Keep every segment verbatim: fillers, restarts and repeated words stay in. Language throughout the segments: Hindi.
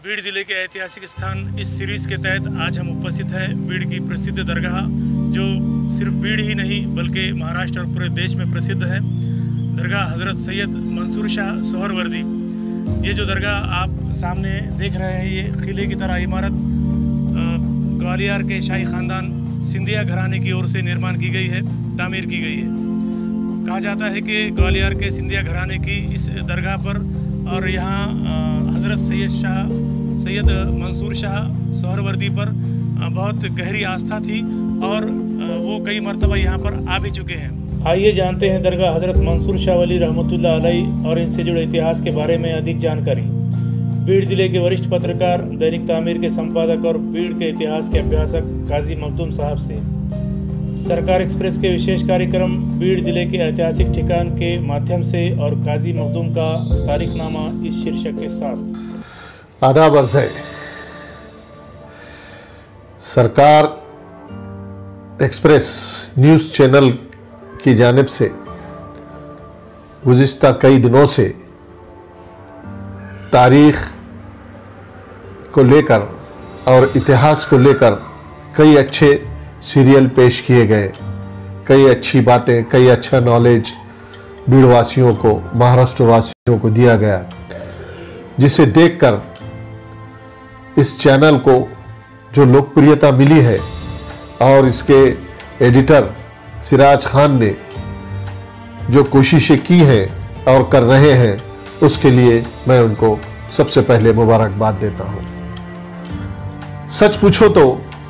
बीड़ जिले के ऐतिहासिक स्थान इस सीरीज़ के तहत आज हम उपस्थित हैं बीड़ की प्रसिद्ध दरगाह, जो सिर्फ बीड़ ही नहीं बल्कि महाराष्ट्र और पूरे देश में प्रसिद्ध है। दरगाह हज़रत सैयद मंसूर शाह सोहरवर्दी। ये जो दरगाह आप सामने देख रहे हैं, ये किले की तरह इमारत ग्वालियर के शाही ख़ानदान सिंधिया घराने की ओर से निर्माण की गई है, तामीर की गई है। कहा जाता है कि ग्वालियर के सिंधिया घराने की इस दरगाह पर और यहाँ हज़रत सैयद शाह सैयद मंसूर शाह सोहरवर्दी पर बहुत गहरी आस्था थी और वो कई मरतबा यहाँ पर आ भी चुके हैं। आइए जानते हैं दरगाह हज़रत मंसूर शाह वली रहमतुल्लाह अलैह और इनसे जुड़े इतिहास के बारे में अधिक जानकारी। बीड़ जिले के वरिष्ठ पत्रकार, दैनिक तामीर के संपादक और बीड़ के इतिहास के अभ्यासक काजी मखदूम साहब से सरकार एक्सप्रेस के विशेष कार्यक्रम बीड़ जिले के ऐतिहासिक ठिकान के माध्यम से और काजी मखदूम का तारीखनामा इस शीर्षक के साथ। आदाब अर्ज़ है। सरकार एक्सप्रेस न्यूज़ चैनल की जानिब से गुज़िश्ता कई दिनों से तारीख़ को लेकर और इतिहास को लेकर कई अच्छे सीरियल पेश किए गए, कई अच्छी बातें, कई अच्छा नॉलेज बीड़वासियों को, महाराष्ट्र वासियों को दिया गया, जिसे देखकर इस चैनल को जो लोकप्रियता मिली है और इसके एडिटर सिराज खान ने जो कोशिशें की हैं और कर रहे हैं, उसके लिए मैं उनको सबसे पहले मुबारकबाद देता हूँ। सच पूछो तो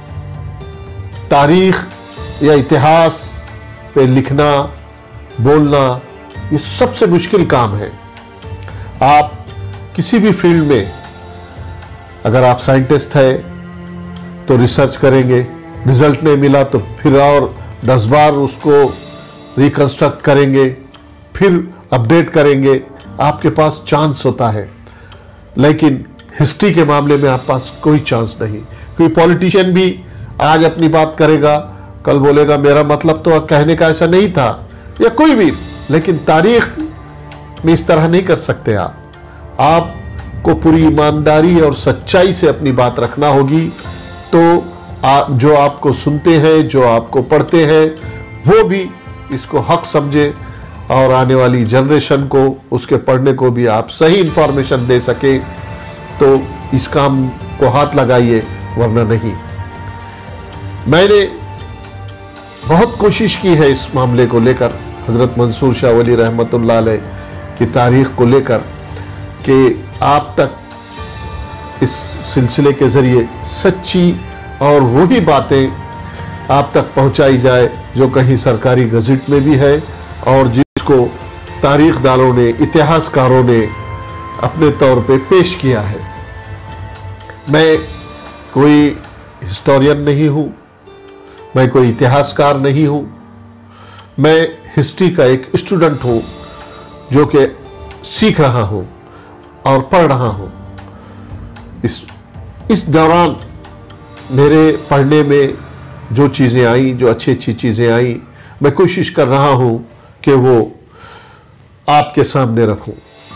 तारीख या इतिहास पे लिखना, बोलना, ये सबसे मुश्किल काम है। आप किसी भी फील्ड में, अगर आप साइंटिस्ट है तो रिसर्च करेंगे, रिजल्ट नहीं मिला तो फिर और दस बार उसको रिकंस्ट्रक्ट करेंगे, फिर अपडेट करेंगे, आपके पास चांस होता है। लेकिन हिस्ट्री के मामले में आपके पास कोई चांस नहीं। कोई पॉलिटिशियन भी आज अपनी बात करेगा, कल बोलेगा मेरा मतलब तो कहने का ऐसा नहीं था, या कोई भी, लेकिन तारीख में इस तरह नहीं कर सकते आप। आपको पूरी ईमानदारी और सच्चाई से अपनी बात रखना होगी, तो आप जो आपको सुनते हैं, जो आपको पढ़ते हैं, वो भी इसको हक समझे और आने वाली जनरेशन को उसके पढ़ने को भी आप सही इंफॉर्मेशन दे सके, तो इस काम को हाथ लगाइए, वरना नहीं। मैंने बहुत कोशिश की है इस मामले को लेकर, हज़रत मंसूर शाह वली रहमतुल्लाह अलैह की तारीख़ को लेकर, कि आप तक इस सिलसिले के ज़रिए सच्ची और वही बातें आप तक पहुंचाई जाए जो कहीं सरकारी गज़ट में भी है और जिसको तारीख़दानों ने, इतिहासकारों ने अपने तौर पे पेश किया है। मैं कोई हिस्टोरियन नहीं हूँ, मैं कोई इतिहासकार नहीं हूँ, मैं हिस्ट्री का एक स्टूडेंट हूँ जो कि सीख रहा हूँ और पढ़ रहा हूँ। इस इस दौरान मेरे पढ़ने में जो चीज़ें आई, जो अच्छी अच्छी चीज़ें आई, मैं कोशिश कर रहा हूँ कि वो आपके सामने रखूं।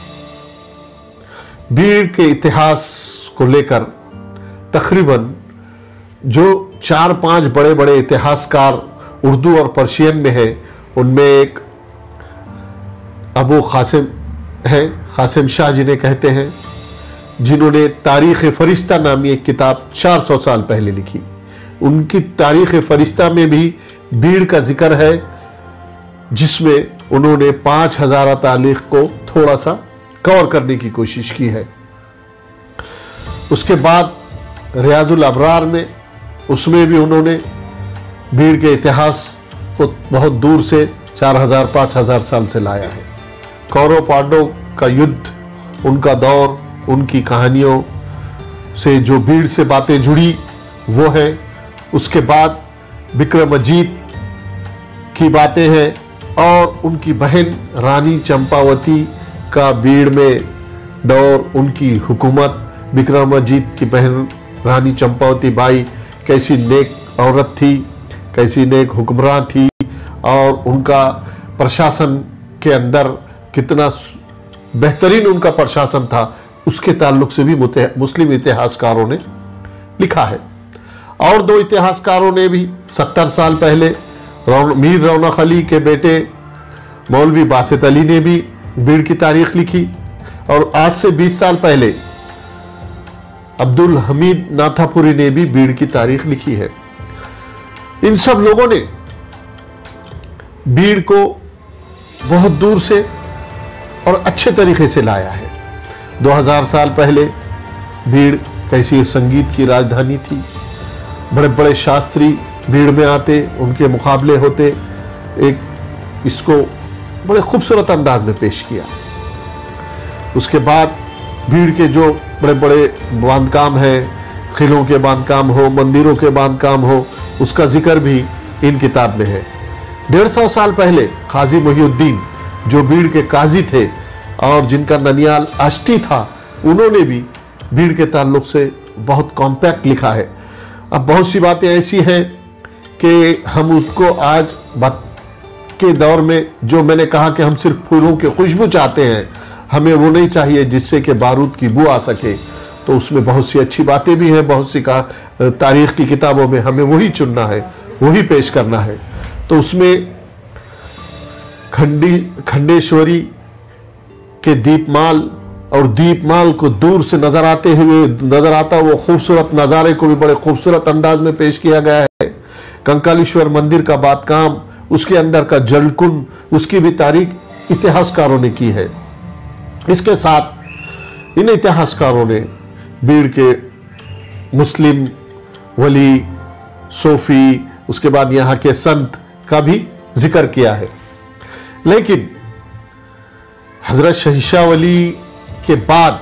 बीड़ के इतिहास को लेकर तकरीबन जो चार पांच बड़े बड़े इतिहासकार उर्दू और पर्शियन में हैं, उनमें एक अबू कासिम है, कासिम शाह जिन्हें कहते हैं, जिन्होंने तारीख़ फ़रिश्ता नामी एक किताब चार सौ साल पहले लिखी। उनकी तारीख़ फ़रिश्ता में भी बीड़ का जिक्र है, जिसमें उन्होंने पाँच हज़ार तारीख़ को थोड़ा सा कवर करने की कोशिश की है। उसके बाद रियाजुल अबरार में, उसमें भी उन्होंने बीड़ के इतिहास को बहुत दूर से चार हज़ार पाँच हज़ार साल से लाया है। कौरव पांडव का युद्ध, उनका दौर, उनकी कहानियों से जो बीड़ से बातें जुड़ी वो है। उसके बाद विक्रमाजीत की बातें हैं और उनकी बहन रानी चंपावती का बीड़ में दौर, उनकी हुकूमत, विक्रमाजीत की बहन रानी चंपावती बाई कैसी नेक औरत थी, कैसी नेक हुक्मरान थी और उनका प्रशासन के अंदर कितना बेहतरीन उनका प्रशासन था, उसके ताल्लुक से भी मुस्लिम इतिहासकारों ने लिखा है। और दो इतिहासकारों ने भी सत्तर साल पहले मीर रौनक अली के बेटे मौलवी बासित अली ने भी बीड़ की तारीख लिखी, और आज से बीस साल पहले अब्दुल हमीद नाथापुरी ने भी बीड़ की तारीख लिखी है। इन सब लोगों ने बीड़ को बहुत दूर से और अच्छे तरीके से लाया है। दो हज़ार साल पहले बीड़ कैसी संगीत की राजधानी थी, बड़े बड़े शास्त्री बीड़ में आते, उनके मुकाबले होते, एक इसको बड़े खूबसूरत अंदाज में पेश किया। उसके बाद बीड़ के जो बड़े बड़े बांधकाम हैं, किलों के बांधकाम हो, मंदिरों के बांधकाम हो, उसका जिक्र भी इन किताब में है। डेढ़ सौ साल पहले काजी मोहिउद्दीन जो बीड़ के काजी थे और जिनका ननियाल आष्टी था, उन्होंने भी बीड़ के ताल्लुक से बहुत कॉम्पैक्ट लिखा है। अब बहुत सी बातें ऐसी हैं कि हम उसको आज बात के दौर में, जो मैंने कहा कि हम सिर्फ फूलों की खुशबू चाहते हैं, हमें वो नहीं चाहिए जिससे कि बारूद की बू आ सके, तो उसमें बहुत सी अच्छी बातें भी हैं। बहुत सी का तारीख की किताबों में हमें वही चुनना है, वही पेश करना है। तो उसमें खंडी खंडेश्वरी के दीपमाल और दीपमाल को दूर से नजर आते हुए नजर आता वो खूबसूरत नज़ारे को भी बड़े खूबसूरत अंदाज में पेश किया गया है। कंकालेश्वर मंदिर का बांधकाम, उसके अंदर का जलकुंड, उसकी भी तारीख इतिहासकारों ने की है। इसके साथ इन इतिहासकारों ने बीड़ के मुस्लिम वली, सूफी, उसके बाद यहाँ के संत का भी जिक्र किया है। लेकिन हजरत शहंशाह वली के बाद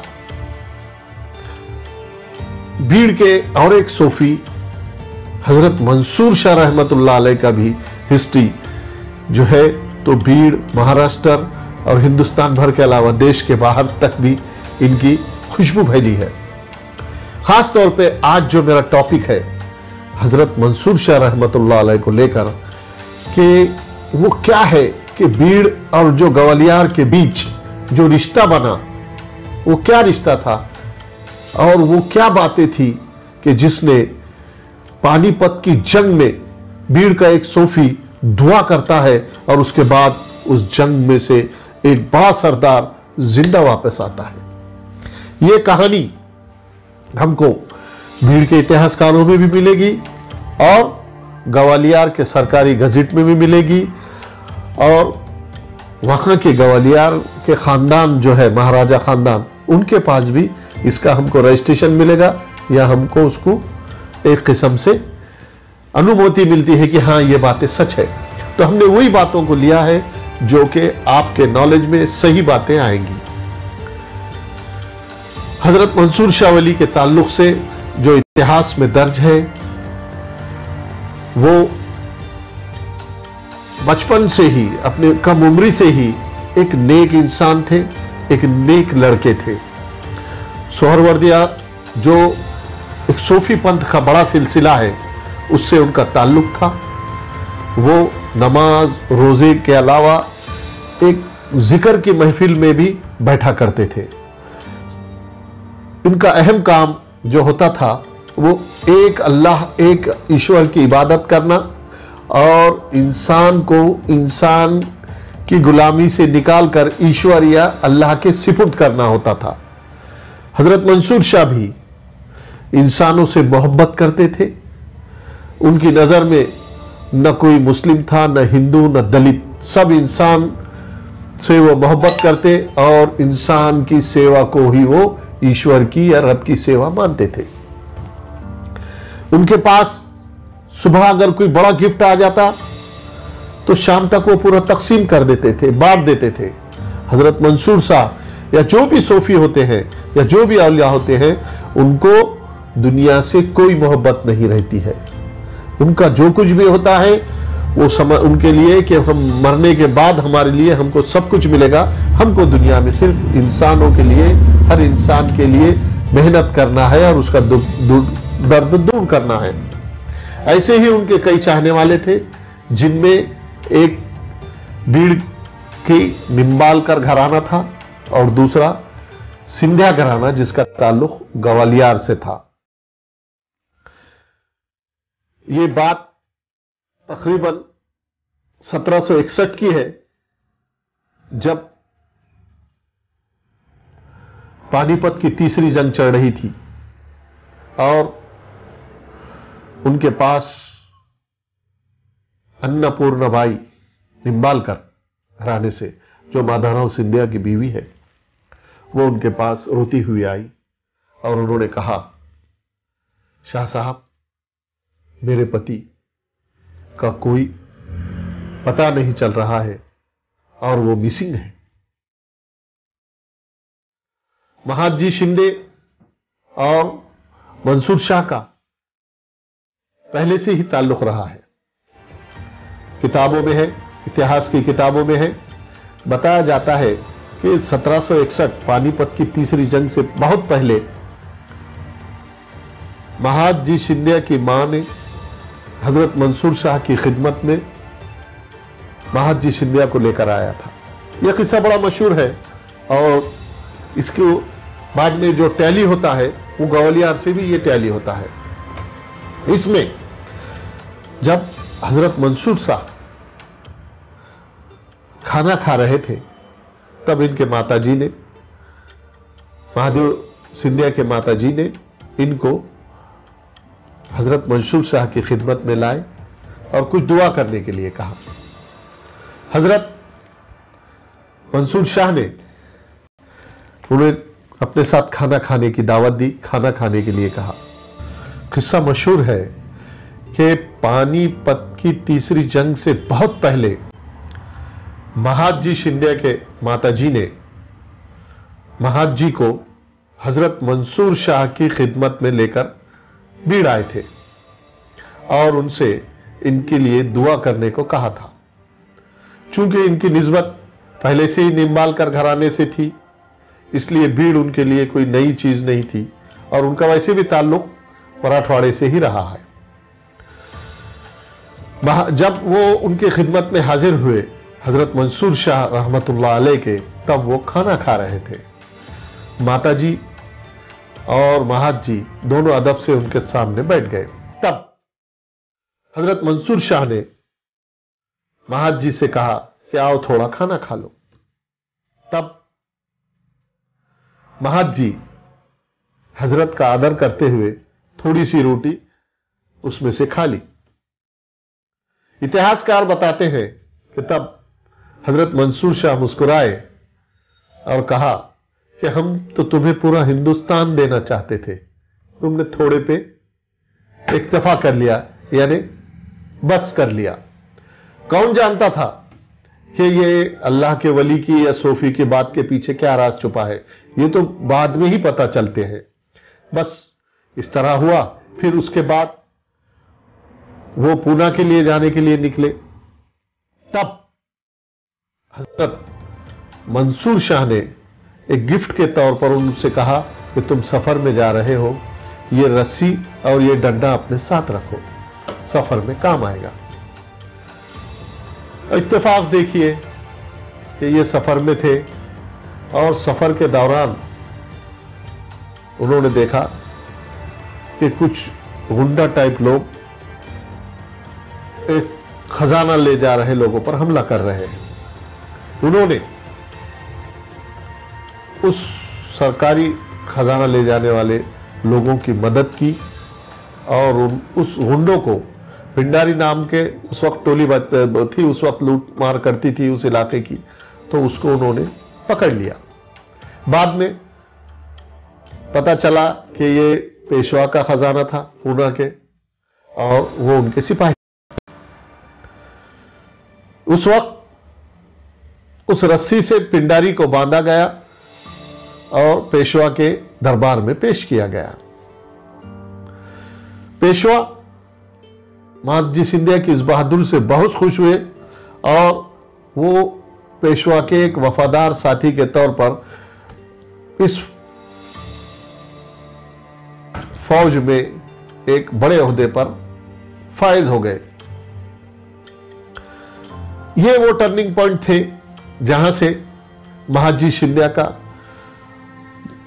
बीड़ के और एक सूफी हजरत मंसूर शाह रहमतुल्लाह अलैह का भी हिस्ट्री जो है, तो बीड़, महाराष्ट्र और हिंदुस्तान भर के अलावा देश के बाहर तक भी इनकी खुशबू फैली है। खास तौर पे आज जो मेरा टॉपिक है हजरत मंसूर शाह रहमतुल्लाह अलैह को लेकर, कि वो क्या है कि बीड़ और जो ग्वालियर के बीच जो रिश्ता बना, वो क्या रिश्ता था और वो क्या बातें थी कि जिसने पानीपत की जंग में बीड़ का एक सूफी दुआ करता है और उसके बाद उस जंग में से एक बड़ा सरदार जिंदा वापस आता है। ये कहानी हमको बीड़ के इतिहासकारों में भी मिलेगी और ग्वालियर के सरकारी गजट में भी मिलेगी, और वहां के ग्वालियर के खानदान जो है, महाराजा खानदान, उनके पास भी इसका हमको रजिस्ट्रेशन मिलेगा या हमको उसको एक किस्म से अनुमति मिलती है कि हाँ ये बातें सच है। तो हमने वही बातों को लिया है जो कि आपके नॉलेज में सही बातें आएंगी। हजरत मंसूर शाह वली के ताल्लुक से जो इतिहास में दर्ज है, वो बचपन से ही, अपने कम उम्री से ही एक नेक इंसान थे, एक नेक लड़के थे। सोहरवर्दिया जो एक सूफी पंथ का बड़ा सिलसिला है, उससे उनका ताल्लुक था। वो नमाज रोजे के अलावा एक जिक्र की महफिल में भी बैठा करते थे। इनका अहम काम जो होता था वो एक अल्लाह, एक ईश्वर की इबादत करना और इंसान को इंसान की गुलामी से निकालकर ईश्वर या अल्लाह के सिपुर्द करना होता था। हजरत मंसूर शाह भी इंसानों से मोहब्बत करते थे। उनकी नज़र में न कोई मुस्लिम था, न हिंदू, न दलित, सब इंसान से वो मोहब्बत करते और इंसान की सेवा को ही वो ईश्वर की या रब की सेवा मानते थे। उनके पास सुबह अगर कोई बड़ा गिफ्ट आ जाता तो शाम तक वो पूरा तकसीम कर देते थे, बांट देते थे। हजरत मंसूर शाह या जो भी सूफी होते हैं या जो भी औलिया होते हैं, उनको दुनिया से कोई मोहब्बत नहीं रहती है। उनका जो कुछ भी होता है वो समझ उनके लिए कि हम मरने के बाद हमारे लिए हमको सब कुछ मिलेगा, हमको दुनिया में सिर्फ इंसानों के लिए, हर इंसान के लिए मेहनत करना है और उसका दर्द दूर करना है। ऐसे ही उनके कई चाहने वाले थे, जिनमें एक बीड़ की निम्बालकर घराना था और दूसरा सिंधिया घराना जिसका ताल्लुक ग्वालियर से था। ये बात तकरीबन सत्रह सौ इकसठ की है, जब पानीपत की तीसरी जंग चल रही थी और उनके पास अन्नपूर्णाबाई निंबालकर घराने से, जो माधवराव सिंधिया की बीवी है, वो उनके पास रोती हुई आई और उन्होंने कहा, शाह साहब, मेरे पति का कोई पता नहीं चल रहा है और वो मिसिंग है। महादजी शिंदे और मंसूर शाह का पहले से ही ताल्लुक रहा है। किताबों में है, इतिहास की किताबों में है, बताया जाता है कि सत्रह सौ इकसठ पानीपत की तीसरी जंग से बहुत पहले महादजी शिंदे की मां ने हजरत मंसूर शाह की खिदमत में महादजी शिंदे को लेकर आया था। यह किस्सा बड़ा मशहूर है और इसके बाद में जो टैली होता है वो ग्वालियर से भी ये टैली होता है। इसमें जब हजरत मंसूर शाह खाना खा रहे थे तब इनके माताजी ने, महादेव सिंधिया के माताजी ने इनको हजरत मंसूर शाह की खिदमत में लाए और कुछ दुआ करने के लिए कहा। हजरत मंसूर शाह ने उन्हें अपने साथ खाना खाने की दावत दी, खाना खाने के लिए कहा। किस्सा मशहूर है कि पानीपत की तीसरी जंग से बहुत पहले महादजी शिंदे के माताजी ने महादजी को हजरत मंसूर शाह की खिदमत में लेकर बीड़ आए थे और उनसे इनके लिए दुआ करने को कहा था। चूंकि इनकी निस्बत पहले से ही निंबालकर घराने से थी, इसलिए बीड़ उनके लिए कोई नई चीज नहीं थी और उनका वैसे भी ताल्लुक मराठवाड़े से ही रहा है। जब वो उनके खिदमत में हाजिर हुए हजरत मंसूर शाह रहमतुल्लाह अलैह के, तब वो खाना खा रहे थे। माताजी और महादजी दोनों अदब से उनके सामने बैठ गए। तब हजरत मंसूर शाह ने महादजी से कहा कि आओ थोड़ा खाना खा लो। तब महादजी हजरत का आदर करते हुए थोड़ी सी रोटी उसमें से खा ली। इतिहासकार बताते हैं कि तब हजरत मंसूर शाह मुस्कुराए और कहा कि हम तो तुम्हें पूरा हिंदुस्तान देना चाहते थे, तुमने थोड़े पे इक्तफा कर लिया, यानी बस कर लिया। कौन जानता था कि ये अल्लाह के वली की या सूफी की बात के पीछे क्या राज छुपा है, ये तो बाद में ही पता चलते हैं। बस इस तरह हुआ। फिर उसके बाद वो पूना के लिए जाने के लिए निकले। तब हजरत मंसूर शाह ने एक गिफ्ट के तौर पर उनसे कहा कि तुम सफर में जा रहे हो, ये रस्सी और ये डंडा अपने साथ रखो, सफर में काम आएगा। इत्तेफाक देखिए कि ये सफर में थे और सफर के दौरान उन्होंने देखा कि कुछ गुंडा टाइप लोग एक खजाना ले जा रहे लोगों पर हमला कर रहे हैं। उन्होंने उस सरकारी खजाना ले जाने वाले लोगों की मदद की और उन उस गुंडों को, पिंडारी नाम के उस वक्त टोली थी, उस वक्त लूट मार करती थी उस इलाके की, तो उसको उन्होंने पकड़ लिया। बाद में पता चला कि ये पेशवा का खजाना था पूना के और वो उनके सिपाही। उस वक्त उस रस्सी से पिंडारी को बांधा गया और पेशवा के दरबार में पेश किया गया। पेशवा महादजी सिंधिया की इस बहादुर से बहुत खुश हुए और वो पेशवा के एक वफादार साथी के तौर पर इस फौज में एक बड़े ओहदे पर फायज हो गए। ये वो टर्निंग पॉइंट थे जहां से महादजी शिंदे का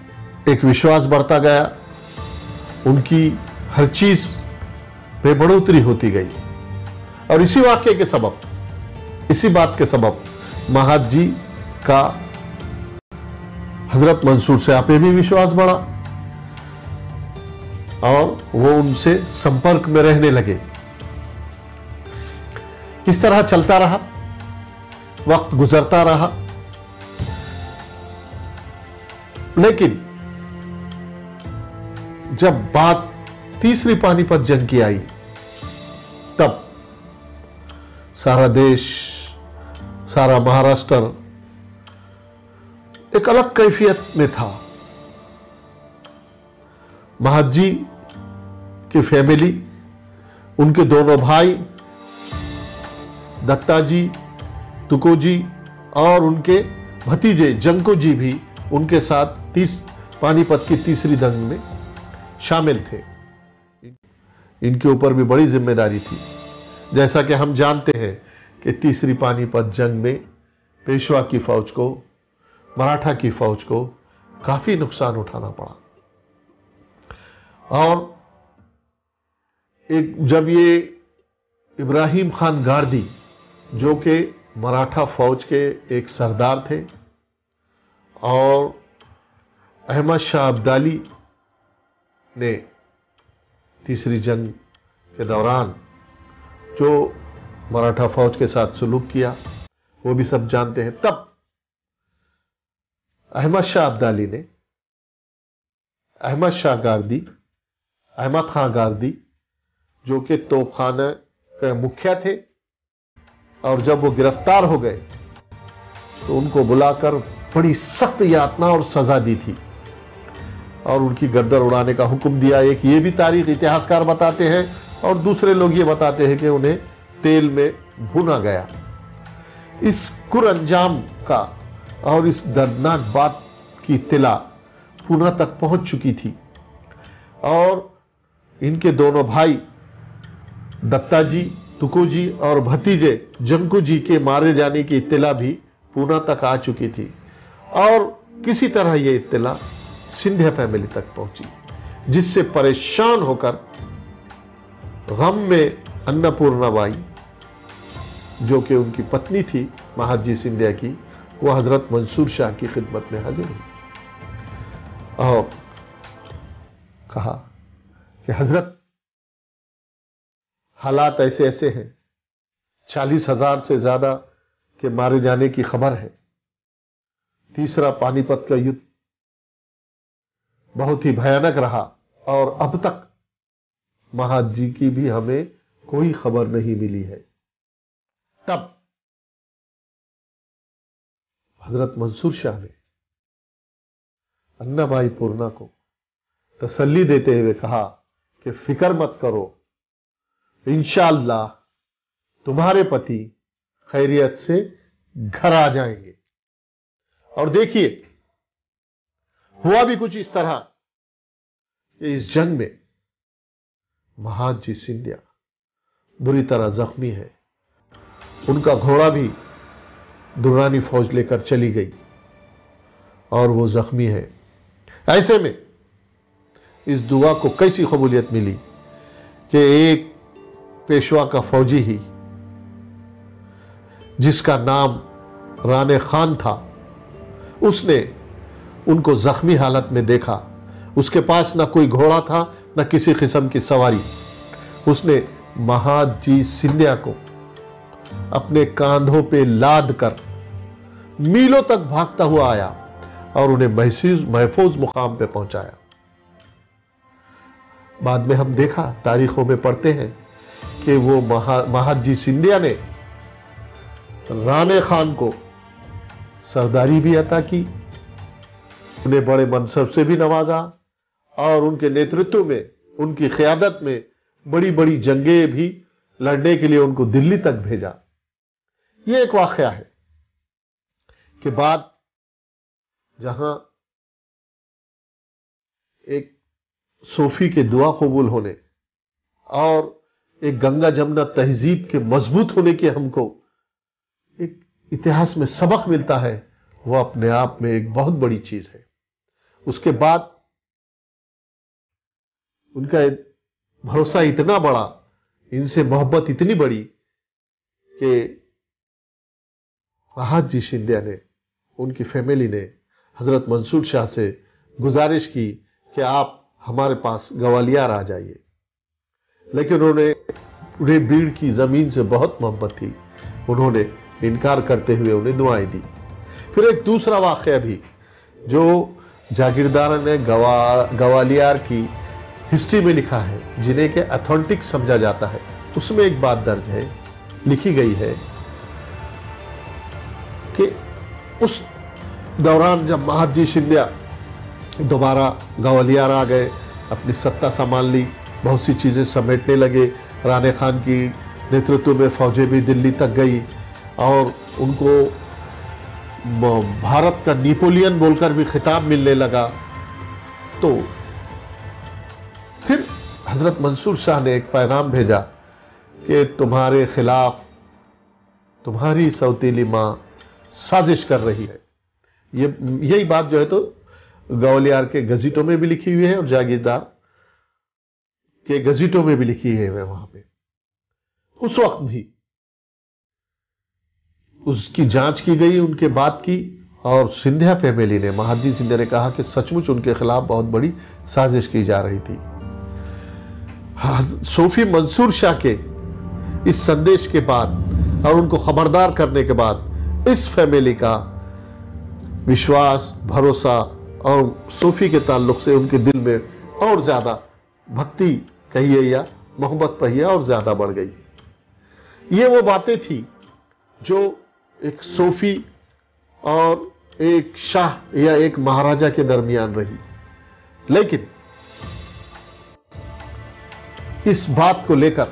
एक विश्वास बढ़ता गया, उनकी हर चीज में बढ़ोतरी होती गई। और इसी वाक्य के सबब, इसी बात के सबब महाद जी का हजरत मंसूर साहब पे भी विश्वास बढ़ा और वो उनसे संपर्क में रहने लगे। इस तरह चलता रहा, वक्त गुजरता रहा। लेकिन जब बात तीसरी पानीपत जंग की आई, तब सारा देश, सारा महाराष्ट्र एक अलग कैफियत में था। महाद जी की फैमिली, उनके दोनों भाई दत्ता जी, तुको जी और उनके भतीजे जंको जी भी उनके साथ तीस पानीपत की तीसरी जंग में शामिल थे। इनके ऊपर भी बड़ी जिम्मेदारी थी। जैसा कि हम जानते हैं कि तीसरी पानीपत जंग में पेशवा की फौज को, मराठा की फौज को काफी नुकसान उठाना पड़ा। और एक जब ये इब्राहिम खान गार्दी, जो कि मराठा फौज के एक सरदार थे, और अहमद शाह अब्दाली ने तीसरी जंग के दौरान जो मराठा फौज के साथ सुलूक किया, वो भी सब जानते हैं। तब अहमद शाह अब्दाली ने अहमद शाह गार्दी, अहमद खां गार्दी, जो कि तोपखाना के मुखिया थे, और जब वो गिरफ्तार हो गए तो उनको बुलाकर बड़ी सख्त यातना और सजा दी थी और उनकी गर्दन उड़ाने का हुक्म दिया। एक ये भी तारीख इतिहासकार बताते हैं और दूसरे लोग ये बताते हैं कि उन्हें तेल में भुना गया। इस कुरअंजाम का और इस दर्दनाक बात की इत्तला पूना तक पहुंच चुकी थी और इनके दोनों भाई दत्ता जी, तुको जी और भतीजे जंकू जी के मारे जाने की इत्तला भी पूना तक आ चुकी थी। और किसी तरह यह इत्तला सिंधिया फैमिली तक पहुंची, जिससे परेशान होकर गम में अन्नपूर्णा बाई, जो कि उनकी पत्नी थी महाद जी सिंधिया की, वो हजरत मंसूर शाह की खिदमत में हाजिर हुई और कहा कि हजरत, हालात ऐसे ऐसे हैं, चालीस हजार से ज्यादा के मारे जाने की खबर है। तीसरा पानीपत का युद्ध बहुत ही भयानक रहा और अब तक महाद जी की भी हमें कोई खबर नहीं मिली है। तब हजरत मंसूर शाह ने अन्नाबाई पूर्णा को तसल्ली देते हुए कहा कि फिक्र मत करो, इंशाअल्लाह तुम्हारे पति खैरियत से घर आ जाएंगे। और देखिए, हुआ भी कुछ इस तरह कि इस जंग में महाद जी सिंधिया बुरी तरह जख्मी है। उनका घोड़ा भी दुर्रानी फौज लेकर चली गई और वो जख्मी है। ऐसे में इस दुआ को कैसी कबूलियत मिली कि एक पेशवा का फौजी ही, जिसका नाम राणे खान था, उसने उनको जख्मी हालत में देखा। उसके पास ना कोई घोड़ा था, ना किसी किस्म की सवारी। उसने महाद जी सिंधिया को अपने कांधों पे लाद कर मीलों तक भागता हुआ आया और उन्हें महसूस महफूज मुकाम पे पहुंचाया। बाद में हम देखा, तारीखों में पढ़ते हैं कि वो महा महाद जी सिंधिया ने राणे खान को सरदारी भी अता की, उन्हें बड़े मनसब से भी नवाजा और उनके नेतृत्व में, उनकी क़यादत में बड़ी बड़ी जंगें भी लड़ने के लिए उनको दिल्ली तक भेजा। यह एक वाक़या है कि बाद जहां एक सूफी के दुआ कबूल होने और एक गंगा जमुना तहजीब के मजबूत होने की हमको एक इतिहास में सबक मिलता है, वह अपने आप में एक बहुत बड़ी चीज है। उसके बाद उनका भरोसा इतना बड़ा, इनसे मोहब्बत इतनी बड़ी कि महादजी शिंदे ने, उनकी फैमिली ने हजरत मंसूर शाह से गुजारिश की कि आप हमारे पास ग्वालियर आ जाइए। लेकिन उन्होंने उन्हें बीड़ की जमीन से बहुत मोहब्बत थी, उन्होंने इनकार करते हुए उन्हें दुआएं दी। फिर एक दूसरा वाकया भी जो जागीरदार ने गवा ग्वालियर की हिस्ट्री में लिखा है, जिन्हें के ऑथेंटिक समझा जाता है, उसमें एक बात दर्ज है, लिखी गई है कि उस दौरान जब महादजी शिंदे दोबारा ग्वालियर आ गए, अपनी सत्ता संभाल ली, बहुत सी चीजें समेटने लगे, राणे खान की नेतृत्व में फौजें भी दिल्ली तक गई और उनको भारत का नेपोलियन बोलकर भी खिताब मिलने लगा। तो फिर हजरत मंसूर शाह ने एक पैगाम भेजा कि तुम्हारे खिलाफ तुम्हारी सौतीली मां साजिश कर रही है। ये यही बात जो है तो ग्वालियर के गजीटों में भी लिखी हुई है और जागीरदार के गजीटों में भी लिखी है वहां पे। उस वक्त भी उसकी जांच की गई, उनके बात की, और सिंधिया फैमिली ने, महादजी सिंधिया ने कहा कि सचमुच उनके खिलाफ बहुत बड़ी साजिश की जा रही थी। सूफी मंसूर शाह के इस संदेश के बाद और उनको खबरदार करने के बाद इस फैमिली का विश्वास, भरोसा और सूफी के ताल्लुक से उनके दिल में और ज्यादा भक्ति कहिए या मोहब्बत कहिए और ज्यादा बढ़ गई। ये वो बातें थी जो एक सूफी और एक शाह या एक महाराजा के दरमियान रही। लेकिन इस बात को लेकर,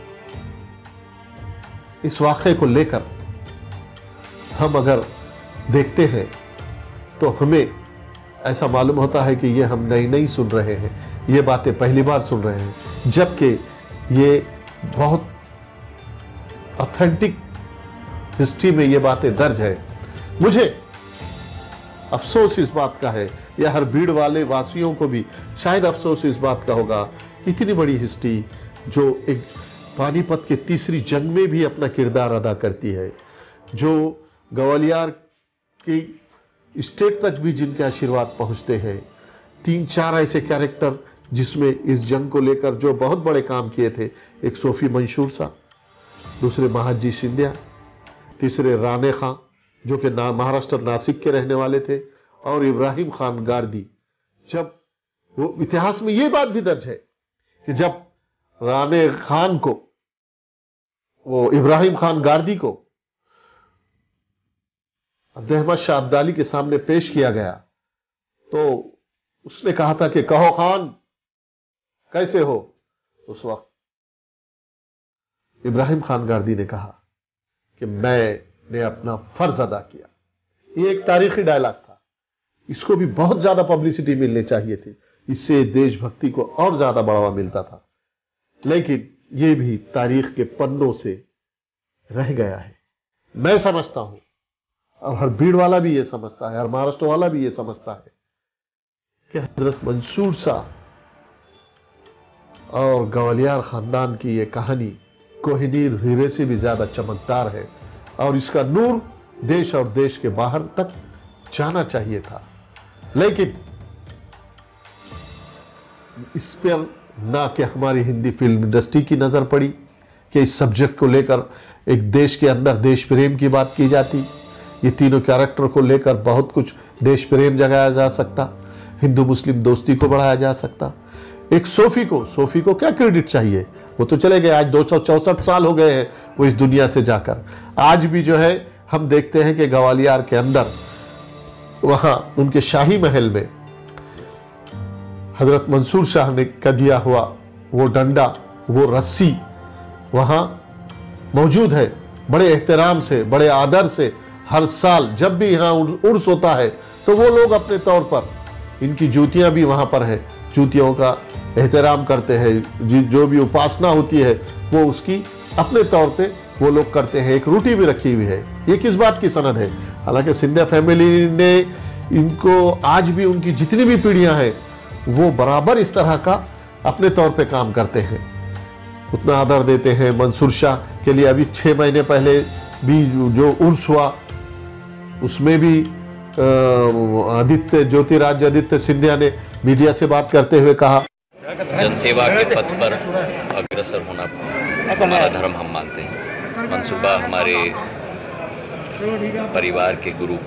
इस वाक़े को लेकर हम अगर देखते हैं तो हमें ऐसा मालूम होता है कि ये हम नई नई सुन रहे हैं, ये बातें पहली बार सुन रहे हैं, जबकि ये बहुत ऑथेंटिक हिस्ट्री में ये बातें दर्ज है। मुझे अफसोस इस बात का है, या हर भीड़ वाले वासियों को भी शायद अफसोस इस बात का होगा, इतनी बड़ी हिस्ट्री जो एक पानीपत के तीसरी जंग में भी अपना किरदार अदा करती है, जो ग्वालियर की स्टेट तक भी जिनके आशीर्वाद पहुंचते हैं, तीन चार ऐसे कैरेक्टर जिसमें इस जंग को लेकर जो बहुत बड़े काम किए थे, एक सूफी मंसूर शाह, दूसरे महादजी शिंदे, तीसरे राणे खान जो कि ना महाराष्ट्र नासिक के रहने वाले थे, और इब्राहिम खान गारदी। जब वो इतिहास में ये बात भी दर्ज है कि जब राणे खान को, वो इब्राहिम खान गारदी को अब्दुल शाह अब्दाली के सामने पेश किया गया तो उसने कहा था कि कहो खान कैसे हो। उस वक्त इब्राहिम खान गारदी ने कहा कि मैंने अपना फर्ज अदा किया। ये एक तारीखी डायलॉग था, इसको भी बहुत ज्यादा पब्लिसिटी मिलनी चाहिए थी, इससे देशभक्ति को और ज्यादा बढ़ावा मिलता था, लेकिन ये भी तारीख के पन्नों से रह गया है। मैं समझता हूं और हर भीड़ वाला भी ये समझता है, हर महाराष्ट्र वाला भी ये समझता है कि हजरत मंसूर शाह और ग्वालियर खानदान की ये कहानी कोहिनूर हीरे से भी ज्यादा चमकदार है और इसका नूर देश और देश के बाहर तक जाना चाहिए था। लेकिन इस पर ना कि हमारी हिंदी फिल्म इंडस्ट्री की नजर पड़ी कि इस सब्जेक्ट को लेकर एक देश के अंदर देश प्रेम की बात की जाती। ये तीनों कैरेक्टर को लेकर बहुत कुछ देश प्रेम जगाया जा सकता, हिंदू मुस्लिम दोस्ती को बढ़ाया जा सकता। एक सूफी को सूफी को क्या क्रेडिट चाहिए, वो तो चले गए, आज दो सौ चौसठ साल हो गए हैं वो इस दुनिया से जाकर। आज भी जो है हम देखते हैं कि ग्वालियर के अंदर वहां उनके शाही महल में हजरत मंसूर शाह ने का दिया हुआ वो डंडा, वो रस्सी वहां मौजूद है। बड़े एहतराम से, बड़े आदर से हर साल जब भी यहाँ उर्स होता है तो वो लोग अपने तौर पर, इनकी जूतियां भी वहां पर है, जूतियों का एहतराम करते हैं। जो भी उपासना होती है वो उसकी अपने तौर पे वो लोग करते हैं। एक रोटी भी रखी हुई है। ये किस बात की सनद है? हालांकि सिंधिया फैमिली ने इनको आज भी, उनकी जितनी भी पीढ़ियां हैं वो बराबर इस तरह का अपने तौर पे काम करते हैं, उतना आदर देते हैं। मंसूर शाह के लिए अभी छः महीने पहले भी जो उर्स हुआ उसमें भी आदित्य ज्योतिरादित्य आदित्य सिंधिया ने मीडिया से बात करते हुए कहा, जनसेवा के पथ पर अग्रसर होना हमारा धर्म हम मानते हैं। मनसूबा हमारे परिवार के गुरु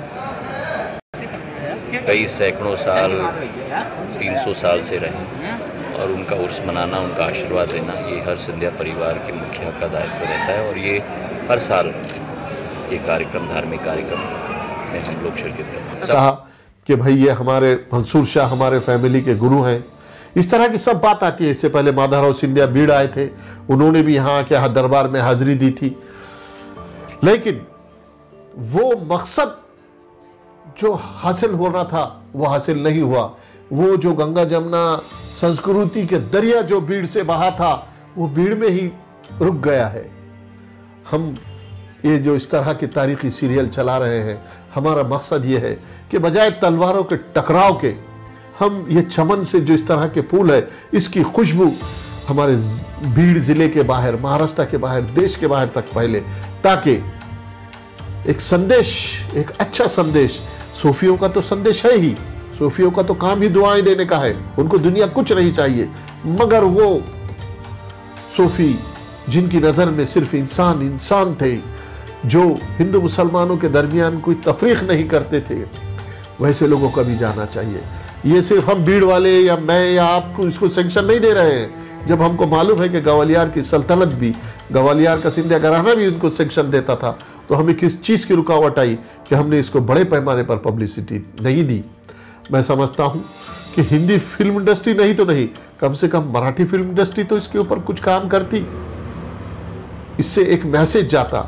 कई सैकड़ों साल तीन सौ साल से रहे और उनका उर्स मनाना, उनका आशीर्वाद देना ये हर सिंधिया परिवार के मुखिया का दायित्व रहता है। और ये हर साल ये कार्यक्रम, धार्मिक कार्यक्रम में हम लोग शिरकत करते हैं। कहा कि भाई ये हमारे मंसूर शाह हमारे फैमिली के गुरु हैं। इस तरह की सब बात आती है। इससे पहले माधवराव सिंधिया बीड़ आए थे, उन्होंने भी यहाँ के दरबार में हाजिरी दी थी, लेकिन वो मकसद जो हासिल होना था वो हासिल नहीं हुआ। वो जो गंगा जमुना संस्कृति के दरिया जो बीड़ से बहा था वो बीड़ में ही रुक गया है। हम ये जो इस तरह की तारीखी सीरियल चला रहे हैं, हमारा मकसद ये है कि बजाय तलवारों के टकराव के हम ये चमन से जो इस तरह के फूल है इसकी खुशबू हमारे बीड़ जिले के बाहर, महाराष्ट्र के बाहर, देश के बाहर तक फैले, ताकि एक संदेश, एक अच्छा संदेश। सूफियों का तो संदेश है ही, सूफियों का तो काम ही दुआएं देने का है, उनको दुनिया कुछ नहीं चाहिए। मगर वो सूफी जिनकी नजर में सिर्फ इंसान इंसान थे, जो हिंदू मुसलमानों के दरमियान कोई तफरीक नहीं करते थे, वैसे लोगों का भी जाना चाहिए। ये सिर्फ हम भीड़ वाले या मैं या आपको इसको सेंक्शन नहीं दे रहे हैं, जब हमको मालूम है कि ग्वालियर की सल्तनत भी, ग्वालियर का सिंधिया घराना भी उनको सेंक्शन देता था, तो हमें किस चीज़ की रुकावट आई कि हमने इसको बड़े पैमाने पर पब्लिसिटी नहीं दी। मैं समझता हूँ कि हिंदी फिल्म इंडस्ट्री नहीं तो नहीं, कम से कम मराठी फिल्म इंडस्ट्री तो इसके ऊपर कुछ काम करती, इससे एक मैसेज जाता।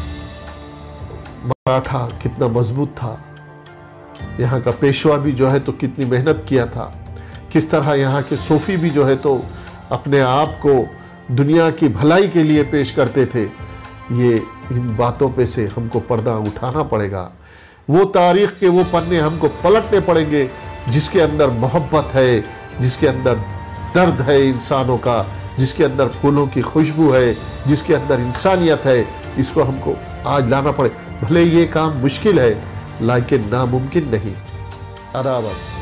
मराठा कितना मजबूत था, यहाँ का पेशवा भी जो है तो कितनी मेहनत किया था, किस तरह यहाँ के सूफी भी जो है तो अपने आप को दुनिया की भलाई के लिए पेश करते थे। ये इन बातों पे से हमको पर्दा उठाना पड़ेगा। वो तारीख के वो पन्ने हमको पलटने पड़ेंगे जिसके अंदर मोहब्बत है, जिसके अंदर दर्द है इंसानों का, जिसके अंदर फूलों की खुशबू है, जिसके अंदर इंसानियत है। इसको हमको आज लाना पड़े। भले ये काम मुश्किल है लेकिन नामुमकिन नहीं। आदाब।